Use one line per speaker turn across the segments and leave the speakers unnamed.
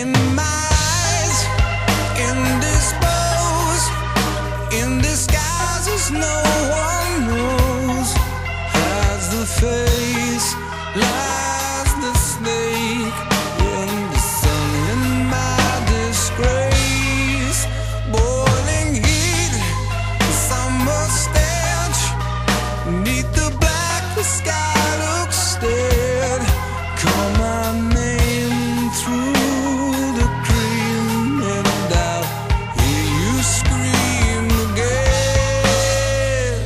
in my eyes, indisposed, in disguises no one knows. Has the face, lies the snake in the sun, in my disgrace. Boiling heat, summer stench, neath the black the sky looks dead. Call my name through the cream and I'll hear you scream again.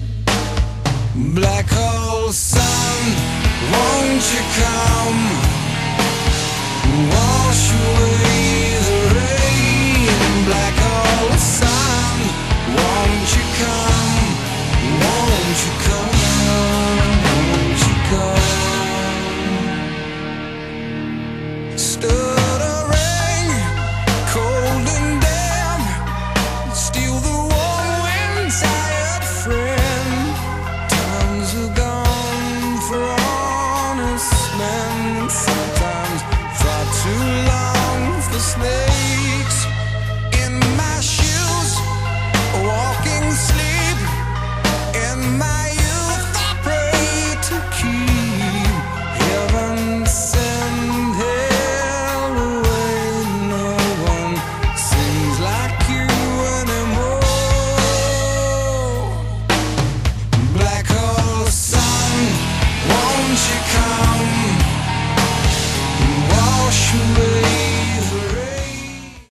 Black hole sun, won't you come? Wash away